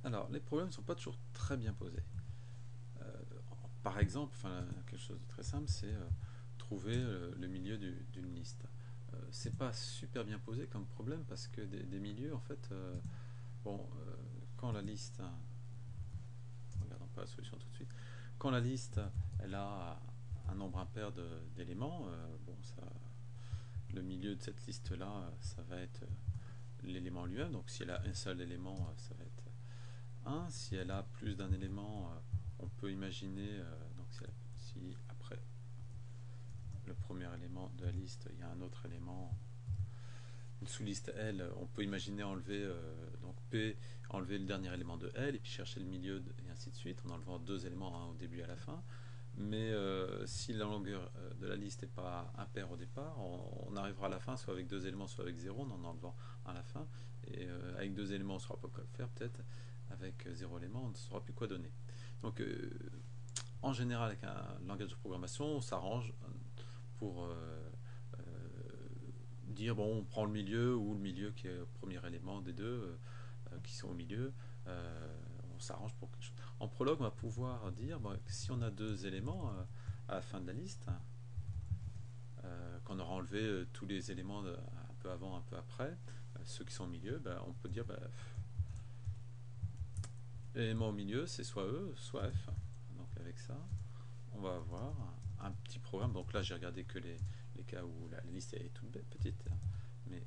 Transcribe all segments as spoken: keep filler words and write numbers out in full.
Alors, les problèmes ne sont pas toujours très bien posés. Euh, Par exemple, enfin, quelque chose de très simple, c'est euh, trouver euh, le milieu du- d'une liste. Euh, c'est pas super bien posé comme problème parce que des, des milieux, en fait, euh, bon, euh, quand la liste, hein, regardons pas la solution tout de suite, quand la liste, elle a un nombre impair de- d'éléments, euh, bon, ça, le milieu de cette liste-là, ça va être l'élément lui-même. Donc, si elle a un seul élément, ça va être un. Si elle a plus d'un élément, euh, on peut imaginer, euh, donc si, elle- si après le premier élément de la liste, il y a un autre élément, une sous-liste L, on peut imaginer enlever euh, donc P, enlever le dernier élément de L et puis chercher le milieu de- et ainsi de suite en enlevant deux éléments, hein, au début et à la fin. Mais euh, si la longueur euh, de la liste n'est pas impaire au départ, on, on arrivera à la fin soit avec deux éléments, soit avec zéro, en en enlevant un à la fin. Et euh, avec deux éléments, on ne saura pas quoi faire, peut-être. Avec euh, zéro élément, on ne saura plus quoi donner. Donc, euh, en général, avec un langage de programmation, on s'arrange pour euh, euh, dire bon, on prend le milieu ou le milieu qui est le premier élément des deux euh, qui sont au milieu. Euh, on s'arrange pour quelque chose. En prologue, on va pouvoir dire bon, que si on a deux éléments euh, à la fin de la liste, euh, qu'on aura enlevé euh, tous les éléments de, un peu avant, un peu après, euh, ceux qui sont au milieu, bah, on peut dire bah, l'élément au milieu, c'est soit E, soit F. Donc avec ça, on va avoir un petit programme. Donc là, j'ai regardé que les, les cas où la, la liste est toute petite, hein. Mais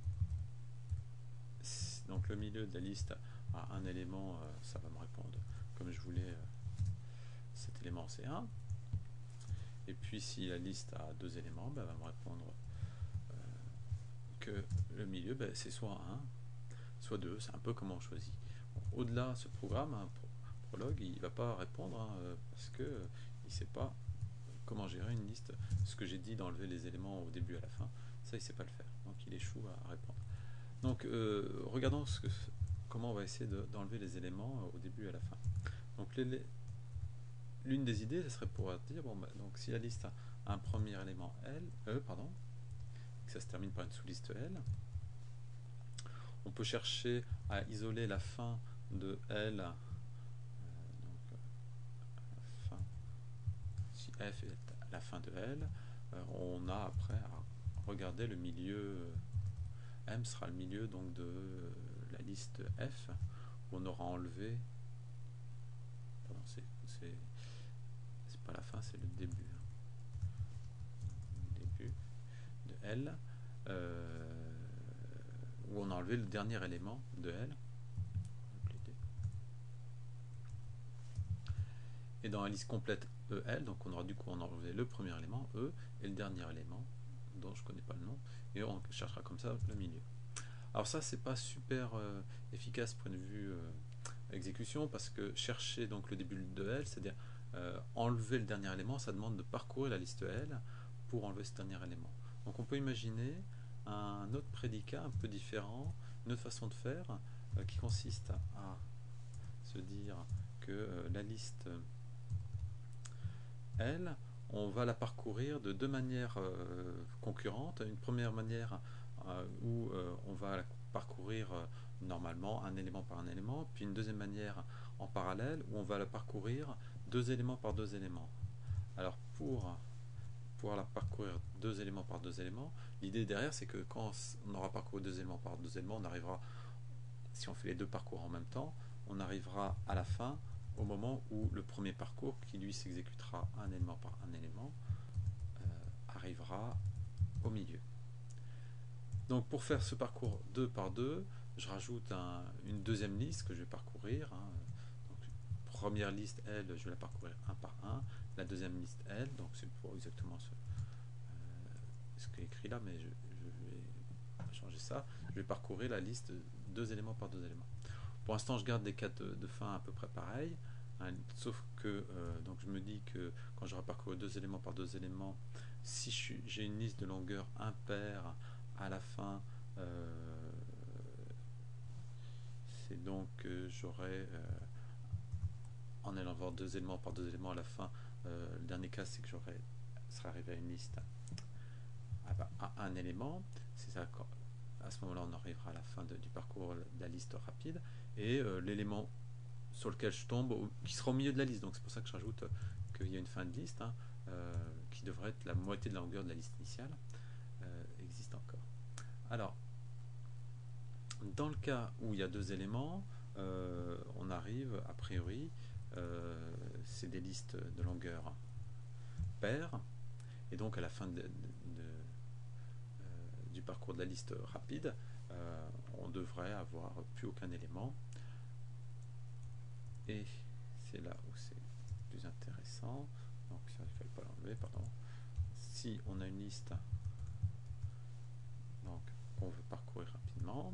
donc le milieu de la liste a un élément, euh, ça va me répondre comme je voulais, euh, cet élément c'est un. Et puis si la liste a deux éléments, bah, elle va me répondre euh, que le milieu, bah, c'est soit un, soit deux. C'est un peu comment on choisit. Bon, au-delà, ce programme, un pro prologue, il ne va pas répondre, hein, euh, parce que euh, il ne sait pas comment gérer une liste. Ce que j'ai dit d'enlever les éléments au début et à la fin, ça il ne sait pas le faire. Donc il échoue à répondre. Donc euh, regardons ce que, comment on va essayer de, d'enlever les éléments au début et à la fin. Donc l'une des idées, ce serait pour dire bon, bah, donc si la liste a un premier élément L, E, pardon, et que ça se termine par une sous-liste L, on peut chercher à isoler la fin de L. Euh, donc, la fin, si F est la fin de L, euh, on a après à regarder le milieu. M sera le milieu donc de euh, la liste F, où on aura enlevé. Pardon, c'est, c'est, c'est pas la fin, c'est le début. Le début de L, euh, où on a enlevé le dernier élément de L. Et dans la liste complète E L, donc on aura du coup on enlevé le premier élément E et le dernier élément dont je ne connais pas le nom, et on cherchera comme ça le milieu. Alors ça c'est pas super euh, efficace point de vue euh, exécution, parce que chercher donc le début de L, c'est-à-dire euh, enlever le dernier élément, ça demande de parcourir la liste L pour enlever ce dernier élément. Donc on peut imaginer un autre prédicat un peu différent, une autre façon de faire, euh, qui consiste à se dire que euh, la liste L, on va la parcourir de deux manières euh, concurrentes. Une première manière euh, où euh, on va la parcourir euh, normalement un élément par un élément, puis une deuxième manière en parallèle où on va la parcourir deux éléments par deux éléments. Alors pour pouvoir la parcourir deux éléments par deux éléments, l'idée derrière c'est que quand on aura parcouru deux éléments par deux éléments, on arrivera, si on fait les deux parcours en même temps, on arrivera à la fin au moment où le premier parcours, qui lui s'exécutera un élément par un élément, euh, arrivera au milieu. Donc pour faire ce parcours deux par deux, je rajoute un, une deuxième liste que je vais parcourir, hein. Donc, première liste L, je vais la parcourir un par un. La deuxième liste L, donc c'est pour exactement ce, euh, ce qui est écrit là, mais je, je vais changer ça. Je vais parcourir la liste deux éléments par deux éléments. Pour l'instant, je garde des cas de, de fin à peu près pareils, hein, sauf que euh, donc je me dis que quand j'aurai parcouru deux éléments par deux éléments, si j'ai une liste de longueur impaire à la fin, euh, c'est donc que j'aurai, euh, en allant voir deux éléments par deux éléments à la fin, euh, le dernier cas, c'est que j'aurai serait arrivé à une liste à un élément. C'est ça, à ce moment-là, on arrivera à la fin de, du parcours de la liste rapide, et euh, l'élément sur lequel je tombe, au, qui sera au milieu de la liste. Donc c'est pour ça que je rajoute qu'il y a une fin de liste, hein, euh, qui devrait être la moitié de la longueur de la liste initiale, euh, existe encore. Alors, dans le cas où il y a deux éléments, euh, on arrive, a priori, euh, c'est des listes de longueur paire, et donc à la fin de, de, de, euh, du parcours de la liste rapide, euh, on devrait avoir plus aucun élément. Et c'est là où c'est plus intéressant. Donc ça, il ne fallait pas l'enlever, pardon. Si on a une liste donc qu'on veut parcourir rapidement,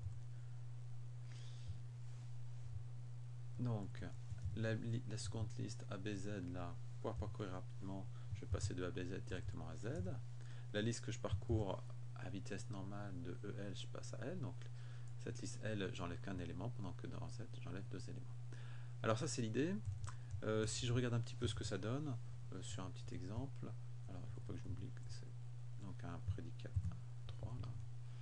donc la, la seconde liste A B Z là, pour parcourir rapidement, je vais passer de A B Z directement à Z. La liste que je parcours à vitesse normale de E L, je passe à L. Donc cette liste L, j'enlève qu'un élément, pendant que dans Z, j'enlève deux éléments. Alors ça, c'est l'idée. Euh, si je regarde un petit peu ce que ça donne, euh, sur un petit exemple, alors il ne faut pas que j'oublie que c'est donc un prédicat trois là.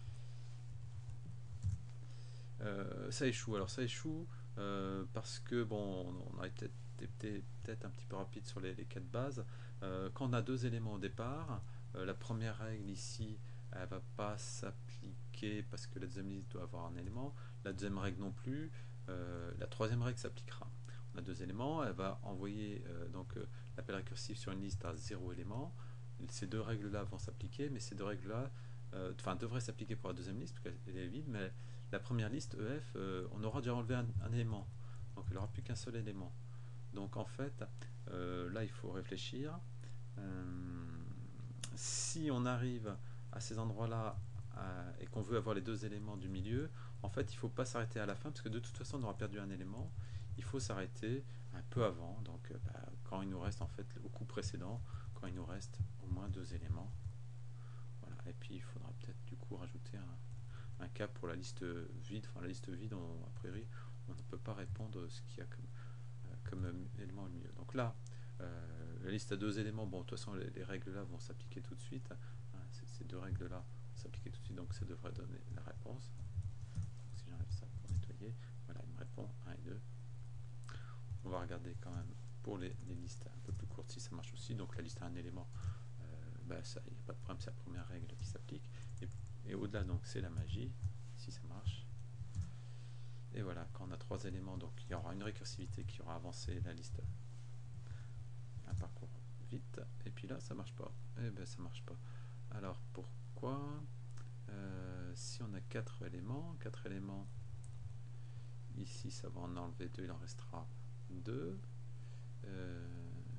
Euh, ça échoue. Alors ça échoue euh, parce que bon, on a été peut-être un petit peu rapide sur les, les cas de base. Euh, quand on a deux éléments au départ, euh, la première règle ici, elle va pas s'appliquer parce que la deuxième liste doit avoir un élément. La deuxième règle non plus. Euh, la troisième règle s'appliquera. On a deux éléments, elle va envoyer euh, donc euh, l'appel récursif sur une liste à zéro élément. Ces deux règles-là vont s'appliquer, mais ces deux règles-là, euh, enfin, devraient s'appliquer pour la deuxième liste parce qu'elle est vide, mais la première liste E F, euh, on aura déjà enlevé un, un élément, donc il n'y aura plus qu'un seul élément. Donc en fait, euh, là il faut réfléchir. Euh, si on arrive à ces endroits-là et qu'on veut avoir les deux éléments du milieu, en fait il ne faut pas s'arrêter à la fin parce que de toute façon on aura perdu un élément. Il faut s'arrêter un peu avant, donc bah, quand il nous reste en fait au coup précédent, quand il nous reste au moins deux éléments. Voilà. Et puis il faudra peut-être du coup rajouter un, un cas pour la liste vide. Enfin la liste vide, on, a priori, on ne peut pas répondre ce qu'il y a comme, euh, comme élément au milieu. Donc là, euh, la liste à deux éléments, bon de toute façon les, les règles là vont s'appliquer tout de suite. Hein, ces deux règles là vont s'appliquer tout de suite, donc ça devrait donner la réponse. Donc si j'enlève ça pour nettoyer, voilà, il me répond un et deux. On va regarder quand même pour les, les listes un peu plus courtes si ça marche aussi. Donc la liste à un élément, euh, bah, ça, il n'y a pas de problème, c'est la première règle qui s'applique. Et, et au-delà, donc c'est la magie, si ça marche. Et voilà, quand on a trois éléments, donc il y aura une récursivité qui aura avancé la liste un parcours vite. Et puis là, ça marche pas. Et ben ça marche pas. Alors pourquoi euh, si on a quatre éléments, quatre éléments, ici ça va en enlever deux, il en restera deux. Euh,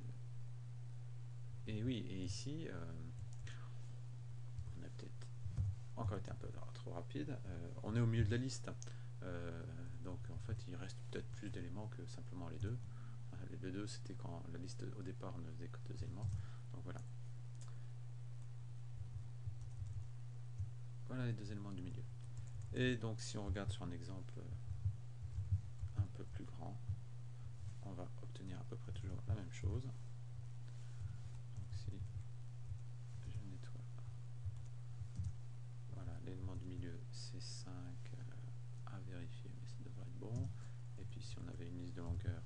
et oui, et ici, euh, on a peut-être encore été un peu trop rapide. Euh, on est au milieu de la liste. Euh, donc en fait, il reste peut-être plus d'éléments que simplement les deux. Les deux, c'était quand la liste au départ ne faisait que deux éléments. Donc voilà. Voilà les deux éléments du milieu. Et donc si on regarde sur un exemple un peu plus grand, on va obtenir à peu près toujours la même chose. Donc si je nettoie, voilà, l'élément du milieu c'est cinq euh, à vérifier, mais ça devrait être bon. Et puis si on avait une liste de longueur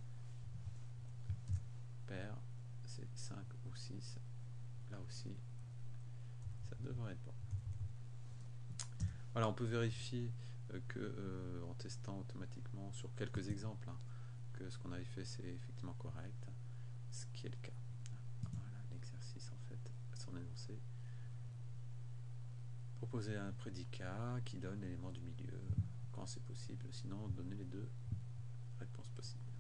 paire, c'est cinq ou six. Là aussi, ça devrait être bon. Voilà, on peut vérifier euh, que euh, en testant automatiquement sur quelques exemples, hein, que ce qu'on avait fait c'est effectivement correct, ce qui est le cas. Voilà l'exercice en fait, son énoncé. Proposer un prédicat qui donne l'élément du milieu quand c'est possible, sinon donner les deux réponses possibles.